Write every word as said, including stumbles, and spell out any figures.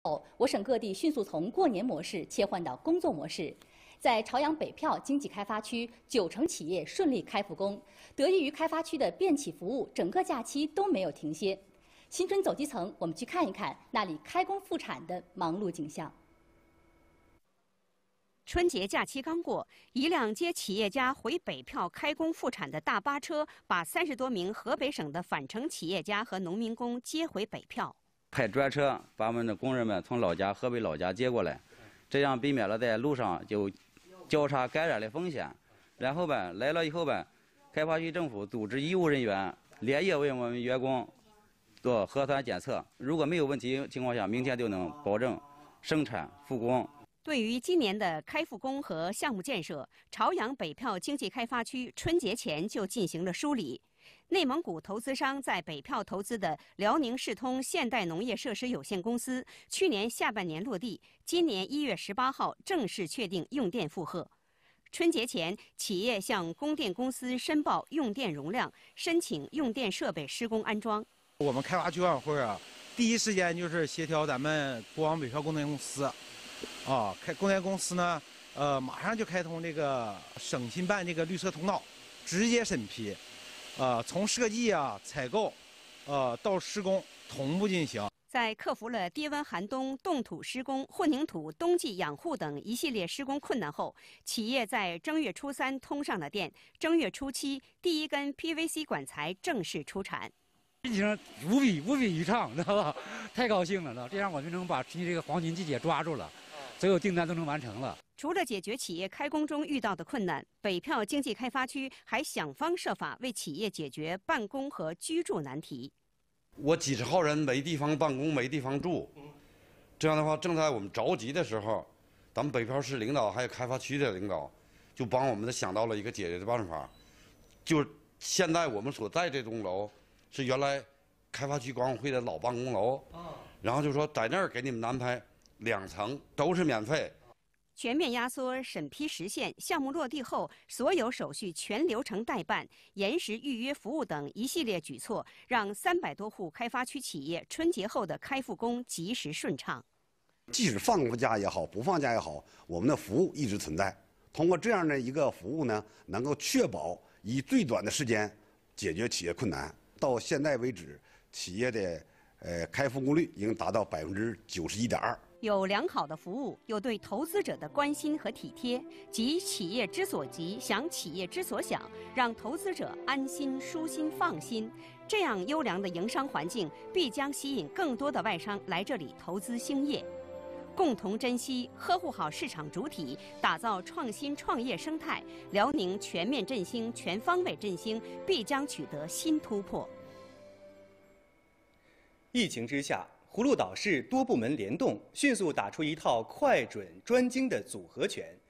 后，我省各地迅速从过年模式切换到工作模式。在朝阳北票经济开发区，九成企业顺利开复工，得益于开发区的便起服务，整个假期都没有停歇。新春走基层，我们去看一看那里开工复产的忙碌景象。 春节假期刚过，一辆接企业家回北票开工复产的大巴车，把三十多名河北省的返程企业家和农民工接回北票。 派专车把我们的工人们从老家河北老家接过来，这样避免了在路上就交叉感染的风险。然后吧，来了以后吧，开发区政府组织医务人员连夜为我们员工做核酸检测，如果没有问题情况下，明天就能保证生产复工。 对于今年的开复工和项目建设，朝阳北票经济开发区春节前就进行了梳理。内蒙古投资商在北票投资的辽宁世通现代农业设施有限公司，去年下半年落地，今年一月十八号正式确定用电负荷。春节前，企业向供电公司申报用电容量，申请用电设备施工安装。 我们开发区委员会啊，第一时间就是协调咱们国网北票供电公司。啊，开供电公司呢，呃，马上就开通这个省新办这个绿色通道，直接审批，呃，从设计啊、采购，呃，到施工同步进行。 在克服了低温寒冬、冻土施工、混凝土冬季养护等一系列施工困难后，企业在正月初三通上了电，正月初七第一根 P V C 管材正式出产。 心情无比无比愉畅，知道吧？太高兴了，知道这样我们能把这个黄金季节抓住了。所有订单都能完成了。 除了解决企业开工中遇到的困难，北票经济开发区还想方设法为企业解决办公和居住难题。 我几十号人没地方办公，没地方住，这样的话，正在我们着急的时候，咱们北票市领导还有开发区的领导，就帮我们想到了一个解决的办法，就是现在我们所在这栋楼是原来开发区管委会的老办公楼，然后就说在那儿给你们安排。两层都是免费， 全面压缩审批时限，项目落地后，所有手续全流程代办，延时预约服务等一系列举措，让三百多户开发区企业春节后的开复工及时顺畅。 即使放假也好，不放假也好，我们的服务一直存在。通过这样的一个服务呢，能够确保以最短的时间解决企业困难。到现在为止，企业的呃开复工率已经达到百分之九十一点二。 有良好的服务，有对投资者的关心和体贴，急企业之所急，想企业之所想，让投资者安心、舒心、放心。这样优良的营商环境，必将吸引更多的外商来这里投资兴业。共同珍惜、呵护好市场主体，打造创新创业生态，辽宁全面振兴、全方位振兴必将取得新突破。 疫情之下，葫芦岛市多部门联动，迅速打出一套快准专精的组合拳，